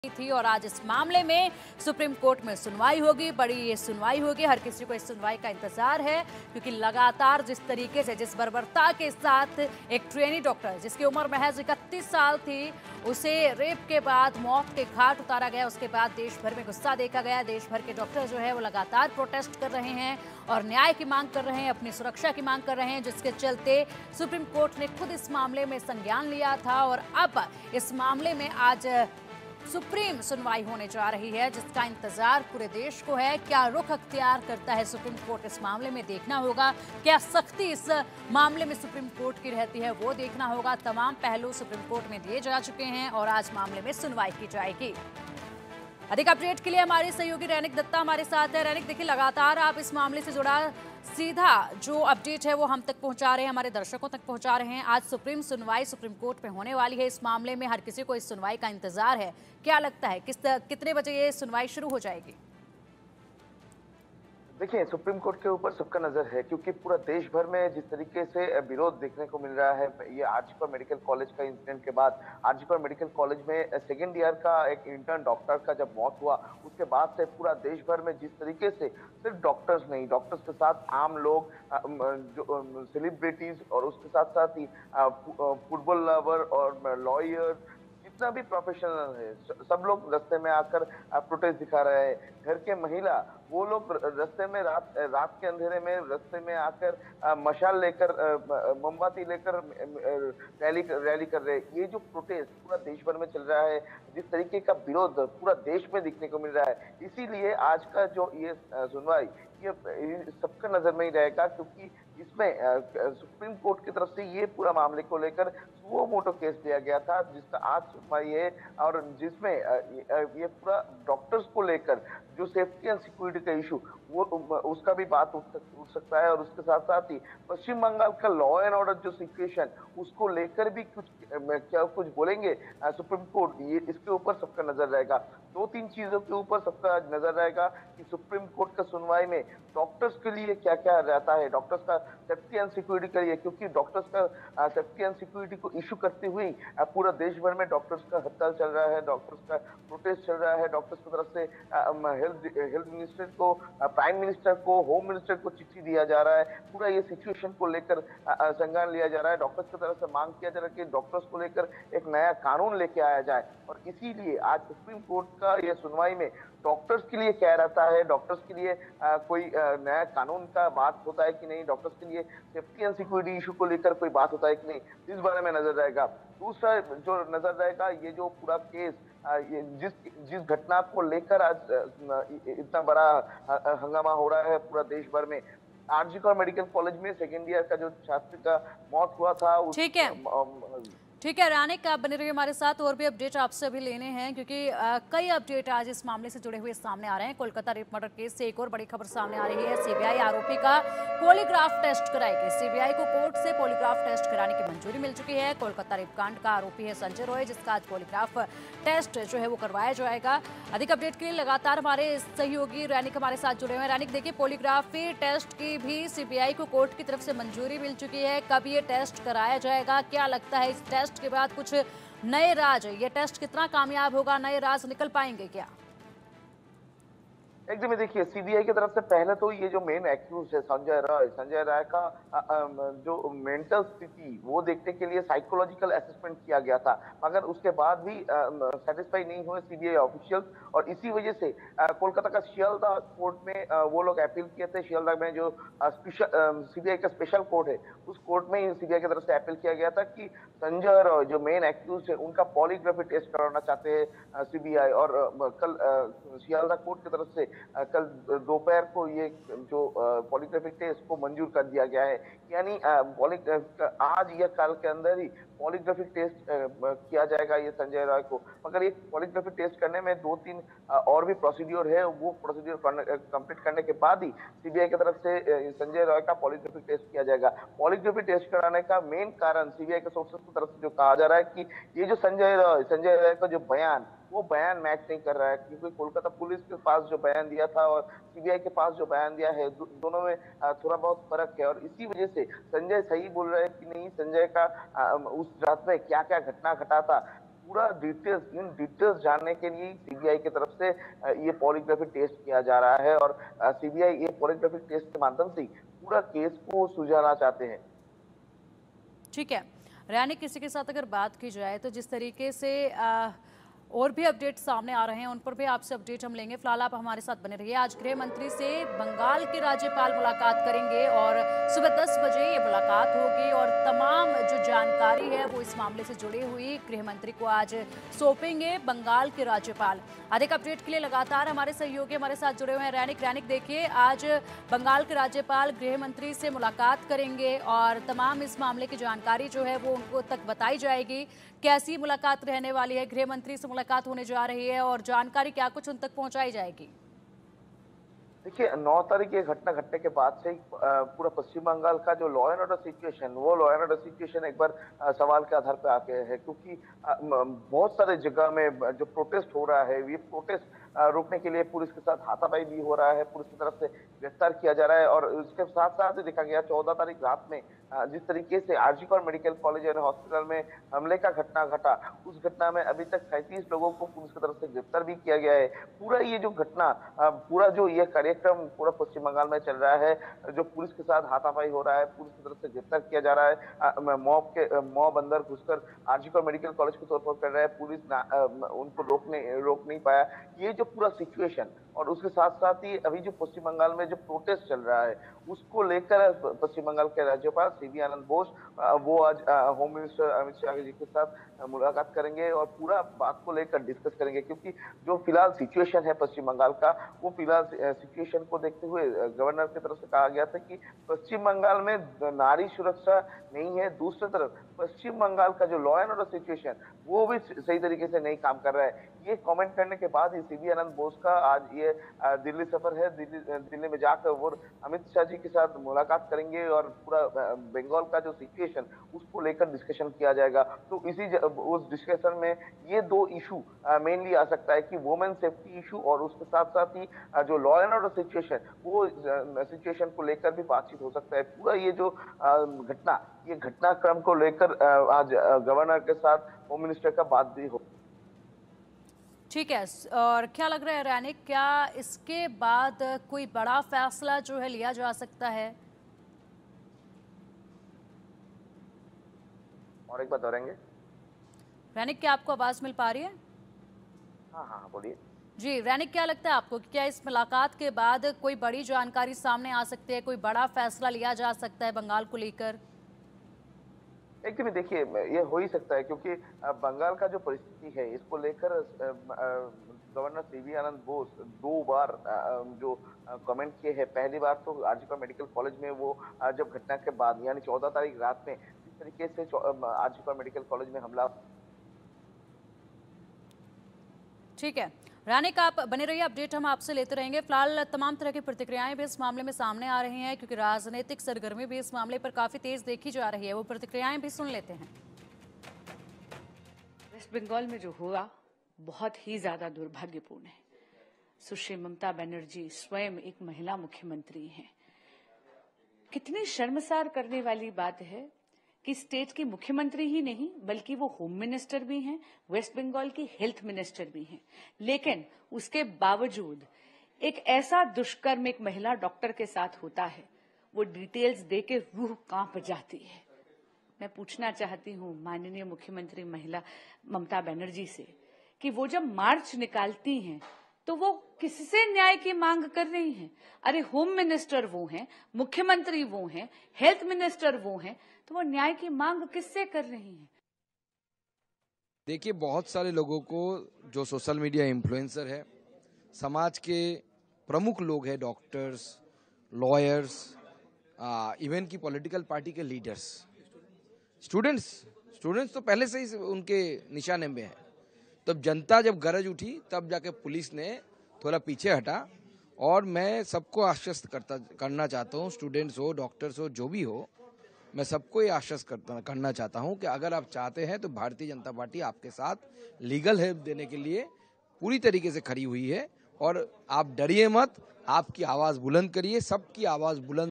थी और आज इस मामले में सुप्रीम कोर्ट में सुनवाई होगी। बड़ी ये सुनवाई होगी, हर किसी को इस सुनवाई का इंतजार है क्योंकि लगातार जिस तरीके से जिस बर्बरता के साथ एक ट्रेनी डॉक्टर जिसकी उम्र महज 31 साल थी उसे रेप के बाद मौत के घाट उतारा गया, उसके बाद देश भर में गुस्सा देखा गया। देश भर के डॉक्टर जो है वो लगातार प्रोटेस्ट कर रहे हैं और न्याय की मांग कर रहे हैं, अपनी सुरक्षा की मांग कर रहे हैं, जिसके चलते सुप्रीम कोर्ट ने खुद इस मामले में संज्ञान लिया था और अब इस मामले में आज सुप्रीम सुनवाई होने जा रही है, जिसका इंतजार पूरे देश को है। क्या रुख अख्तियार करता है सुप्रीम कोर्ट इस मामले में, देखना होगा। क्या सख्ती इस मामले में सुप्रीम कोर्ट की रहती है, वो देखना होगा। तमाम पहलू सुप्रीम कोर्ट में दिए जा चुके हैं और आज मामले में सुनवाई की जाएगी। अधिक अपडेट के लिए हमारे सहयोगी रैनिक दत्ता हमारे साथ है। रैनिक, देखिए लगातार आप इस मामले से जुड़ा सीधा जो अपडेट है वो हम तक पहुंचा रहे हैं, हमारे दर्शकों तक पहुंचा रहे हैं। आज सुप्रीम सुनवाई सुप्रीम कोर्ट में होने वाली है इस मामले में, हर किसी को इस सुनवाई का इंतजार है। क्या लगता है कितने बजे ये सुनवाई शुरू हो जाएगी? देखिए, सुप्रीम कोर्ट के ऊपर सबका नजर है क्योंकि पूरा देश भर में जिस तरीके से विरोध देखने को मिल रहा है, ये आरजी मेडिकल कॉलेज का इंसिडेंट के बाद आरजी मेडिकल कॉलेज में सेकेंड ईयर का एक इंटर्न डॉक्टर का जब मौत हुआ, उसके बाद से पूरा देश भर में जिस तरीके से सिर्फ डॉक्टर्स नहीं, डॉक्टर्स के साथ आम लोग, जो सेलिब्रिटीज और उसके साथ साथ ही फुटबॉल लवर और लॉयर, जितना भी प्रोफेशनल है, सब लोग रास्ते में आकर प्रोटेस्ट दिखा रहे हैं। घर के महिला वो लोग रास्ते में रात के अंधेरे में रास्ते में आकर मशाल लेकर, मोमबत्ती लेकर रैली कर रहे हैं। ये जो प्रोटेस्ट पूरा देश भर में चल रहा है, जिस तरीके का विरोध पूरा देश में दिखने को मिल रहा है, इसीलिए आज का जो ये सुनवाई ये सबका नजर में ही रहेगा क्योंकि इसमें सुप्रीम कोर्ट की तरफ से ये पूरा मामले को लेकर सुओ मोटो केस दिया गया था, जिसका आज सुनवाई है और जिसमें ये पूरा डॉक्टर्स को लेकर जो सेफ्टी एंड सिक्योरिटी का इशू वो उसका भी बात उठ सकता है और उसके साथ साथ ही पश्चिम बंगाल का लॉ एंड ऑर्डर जो सिचुएशन उसको लेकर भी कुछ बोलेंगे सुप्रीम कोर्ट, ये इसके ऊपर सबका नजर रहेगा। दो तीन चीजों के ऊपर सबका नजर रहेगा कि सुप्रीम कोर्ट का सुनवाई में डॉक्टर्स के लिए क्या क्या रहता है, डॉक्टर्स का सेफ्टी एंड सिक्योरिटी के लिए, क्योंकि डॉक्टर्स का सेफ्टी एंड सिक्योरिटी को इशू करते हुए पूरा देश भर में डॉक्टर्स का हड़ताल चल रहा है, डॉक्टर्स का प्रोटेस्ट चल रहा है। डॉक्टर्स की तरफ से हेल्थ मिनिस्टर को, प्राइम मिनिस्टर को, होम मिनिस्टर को चिट्ठी दिया जा रहा है। पूरा ये सिचुएशन को लेकर संज्ञान लिया जा रहा है। डॉक्टर्स की तरफ से मांग किया जा रहा है कि डॉक्टर्स को लेकर एक नया कानून लेके आया जाए और इसीलिए आज सुप्रीम कोर्ट का ये सुनवाई में डॉक्टर्स के लिए क्या रहता है, डॉक्टर्स के लिए कोई नया कानून का बात होता है कि नहीं, डॉक्टर्स के लिए सेफ्टी एंड सिक्योरिटी इशू को लेकर कोई बात होता है कि नहीं, इस बारे में नजर रहेगा। दूसरा जो नजर रहेगा, ये जो पूरा केस, ये जिस घटना को लेकर आज इतना बड़ा हंगामा हो रहा है पूरा देश भर में, आरजी मेडिकल कॉलेज में सेकेंड ईयर का जो छात्र का मौत हुआ था, ठीक है, ठीक है रानिक, आप बने रहिए हमारे साथ। और भी अपडेट आपसे अभी लेने हैं क्योंकि कई अपडेट आज इस मामले से जुड़े हुए सामने आ रहे हैं। कोलकाता रेप मर्डर केस से एक और बड़ी खबर सामने आ रही है। सीबीआई आरोपी का पॉलीग्राफ टेस्ट कराएगी। सीबीआई को कोर्ट से पॉलीग्राफ टेस्ट कराने की मंजूरी मिल चुकी है। कोलकाता रेप कांड का आरोपी है संजय रॉय, जिसका आज पॉलीग्राफ टेस्ट जो है वो करवाया जाएगा। अधिक अपडेट के लिए लगातार हमारे सहयोगी रैनिक हमारे साथ जुड़े हुए हैं। रैनिक, देखिए पॉलीग्राफी टेस्ट की भी सीबीआई को कोर्ट की तरफ से मंजूरी मिल चुकी है। कब ये टेस्ट कराया जाएगा, क्या लगता है इस टेस्ट के बाद कुछ नए राज, ये टेस्ट कितना कामयाब होगा, नए राज निकल पाएंगे क्या? एकदम, देखिए सीबीआई की तरफ से पहले तो ये जो मेन एक्यूज है संजय राय का जो मेंटल स्थिति वो देखने के लिए साइकोलॉजिकल असेसमेंट किया गया था, मगर उसके बाद भी सेटिस्फाई नहीं हुए सीबीआई ऑफिशियल्स और इसी वजह से कोलकाता का शियालदह कोर्ट में वो लोग अपील किए थे। शियालदह में जो सीबीआई का स्पेशल कोर्ट है, उस कोर्ट में सीबीआई की तरफ से अपील किया गया था कि संजय राय जो मेन एक्यूज है उनका पॉलीग्राफी टेस्ट कराना चाहते हैं सीबीआई, और कल शियालदह कोर्ट की तरफ से कल दोपहर को ये जो पॉलीग्राफिक टेस्ट को मंजूर कर दिया गया है, यानी आज या कल के अंदर ही पॉलीग्राफिक टेस्ट किया जाएगा ये संजय राय को। मगर ये पॉलीग्राफिक टेस्ट करने में दो तीन और भी प्रोसीड्योर है, वो प्रोसीड्योर कंप्लीट करने के बाद ही सीबीआई की तरफ से संजय राय का पॉलीग्राफिक टेस्ट किया जाएगा। पॉलीग्राफी टेस्ट कराने का मेन कारण सीबीआई के सोर्सेस की तरफ से जो कहा जा रहा है कि ये जो संजय राय का जो बयान, वो बयान मैच नहीं कर रहा है, क्योंकि कोलकाता पुलिस के पास जो बयान दिया था और सीबीआई के पास जो बयान दिया है, दोनों में थोड़ा बहुत फर्क है और इसी वजह से संजय सही बोल रहे हैं कि नहीं, संजय का उस रात में क्या क्या घटना घटा था पूरा इन डिटेल्स जानने के लिए सीबीआई की तरफ से ये पॉलीग्राफी टेस्ट किया जा रहा है और सीबीआई ये पॉलीग्राफी टेस्ट के माध्यम से पूरा केस को सुलझाना चाहते हैं। ठीक है रैनिक, किसी के साथ अगर बात की जाए तो जिस तरीके से और भी अपडेट सामने आ रहे हैं उन पर भी आपसे अपडेट हम लेंगे। फिलहाल आप हमारे साथ बने रहिए। आज गृह मंत्री से बंगाल के राज्यपाल मुलाकात करेंगे और सुबह 10 बजे ये मुलाकात होगी और तमाम जो जानकारी है वो इस मामले से जुड़ी हुई गृह मंत्री को आज सौंपेंगे बंगाल के राज्यपाल। अधिक अपडेट के लिए लगातार हमारे सहयोगी हमारे साथ जुड़े हुए हैं। रैनिक देखिए, आज बंगाल के राज्यपाल गृह मंत्री से मुलाकात करेंगे और तमाम इस मामले की जानकारी जो है वो उनको तक बताई जाएगी। कैसी मुलाकात रहने वाली है, गृह मंत्री से मुलाकात होने जा रही है और जानकारी क्या कुछ उन तक पहुंचाई जाएगी? देखिए 9 तारीख ये घटना घटने के बाद से पूरा पश्चिम बंगाल का जो लॉ एंड ऑर्डर सिचुएशन, वो लॉ एंड ऑर्डर सिचुएशन एक बार सवाल के आधार पे आ गए है, क्योंकि बहुत सारे जगह में जो प्रोटेस्ट हो रहा है, ये प्रोटेस्ट रोकने के लिए पुलिस के साथ हाथापाई भी हो रहा है, पुलिस की तरफ से गिरफ्तार किया जा रहा है। और उसके साथ साथ देखा गया 14 तारीख रात में जिस तरीके से RG Kar medical college and hospital में हमले का घटना घटा, उस घटना में अभी तक 37 लोगों को पुलिस की तरफ से गिरफ्तार भी किया गया है। पूरा ये जो घटना, पूरा जो ये कार्यक्रम पूरा पश्चिम बंगाल में चल रहा है, जो पुलिस के साथ हाथापाई हो रहा है, पुलिस की तरफ से गिरफ्तार किया जा रहा है, मॉब अंदर घुसकर आरजी कौर मेडिकल कॉलेज को तोड़फोड़ कर रहा है, पुलिस उनको रोक नहीं पाया। ये जो पूरा सिचुएशन और उसके साथ साथ ही अभी जो पश्चिम बंगाल में जो प्रोटेस्ट चल रहा है, उसको लेकर पश्चिम बंगाल के राज्यपाल सीवी आनंद बोस वो आज होम मिनिस्टर अमित शाह जी के साथ मुलाकात करेंगे और पूरा बात को लेकर डिस्कस करेंगे, क्योंकि जो फिलहाल सिचुएशन है पश्चिम बंगाल का, वो फिलहाल सिचुएशन को देखते हुए गवर्नर की तरफ से कहा गया था कि पश्चिम बंगाल में नारी सुरक्षा नहीं है। दूसरी तरफ पश्चिम बंगाल का जो लॉ एंड ऑर्डर सिचुएशन, वो भी सही तरीके से नहीं काम कर रहा है। ये कमेंट करने के बाद ही सीवी आनंद बोस का आज ये दिल्ली सफर है। दिल्ली में जाकर वो अमित शाह जी के साथ मुलाकात करेंगे और पूरा बंगाल का जो सिचुएशन, उसको लेकर डिस्कशन किया जाएगा। तो उस डिस्कशन में ये दो इशू मेनली आ सकता है कि वुमेन सेफ्टी इशू और उसके साथ साथ ही जो लॉ एंड ऑर्डर सिचुएशन, वो सिचुएशन को लेकर भी बातचीत हो सकता है। पूरा ये जो ये घटनाक्रम को लेकर आज गवर्नर के साथ होम मिनिस्टर का बात भी हो। ठीक है, और क्या लग रहा है रैनिक, क्या इसके बाद कोई बड़ा फैसला जो है लिया जा सकता है? और एक बात दोहराएंगे रैनिक, क्या आपको आवाज मिल पा रही है? हाँ बोलिए जी रैनिक, क्या लगता है आपको कि क्या इस मुलाकात के बाद कोई बड़ी जानकारी सामने आ सकती है, कोई बड़ा फैसला लिया जा सकता है बंगाल को लेकर? एकदम देखिए, ये हो ही सकता है, क्योंकि बंगाल का जो परिस्थिति है, इसको लेकर गवर्नर सीवी आनंद बोस 2 बार जो कमेंट किए हैं। पहली बार तो आरजी कौर मेडिकल कॉलेज में वो जब घटना के बाद यानी 14 तारीख रात में जिस तरीके से आरजी कौर मेडिकल कॉलेज में हमला। ठीक है रैनिक, आप बने रहिए, अपडेट हम आपसे लेते रहेंगे। फिलहाल तमाम तरह की प्रतिक्रियाएं भी इस मामले में सामने आ रही हैं, क्योंकि राजनीतिक सरगर्मी भी इस मामले पर काफी तेज देखी जा रही है। वो प्रतिक्रियाएं भी सुन लेते हैं। वेस्ट बंगाल में जो हुआ बहुत ही ज्यादा दुर्भाग्यपूर्ण है। सुश्री ममता बनर्जी स्वयं एक महिला मुख्यमंत्री हैं। कितनी शर्मसार करने वाली बात है कि स्टेट की मुख्यमंत्री ही नहीं बल्कि वो होम मिनिस्टर भी हैं, वेस्ट बंगाल की हेल्थ मिनिस्टर भी हैं, लेकिन उसके बावजूद एक ऐसा दुष्कर्म एक महिला डॉक्टर के साथ होता है, वो डिटेल्स दे के रूह कांप जाती है। मैं पूछना चाहती हूँ माननीय मुख्यमंत्री महिला ममता बनर्जी से कि वो जब मार्च निकालती हैं तो वो किससे न्याय की मांग कर रही हैं? अरे होम मिनिस्टर वो हैं, मुख्यमंत्री वो हैं, हेल्थ मिनिस्टर वो हैं, तो वो न्याय की मांग किससे कर रही हैं? देखिए, बहुत सारे लोगों को जो सोशल मीडिया इन्फ्लुएंसर है, समाज के प्रमुख लोग हैं, डॉक्टर्स, लॉयर्स, इवन की पॉलिटिकल पार्टी के लीडर्स, स्टूडेंट्स तो पहले से ही उनके निशाने में है। तब जनता जब गरज उठी तब जाके पुलिस ने थोड़ा पीछे हटा। और मैं सबको आश्वस्त करना चाहता हूँ, स्टूडेंट्स हो, डॉक्टर्स हो, जो भी हो, मैं सबको ये आश्वस्त करना चाहता हूँ कि अगर आप चाहते हैं तो भारतीय जनता पार्टी आपके साथ लीगल हेल्प देने के लिए पूरी तरीके से खड़ी हुई है। और आप डरिए मत, आपकी आवाज़ बुलंद करिए, सबकी आवाज़ बुलंद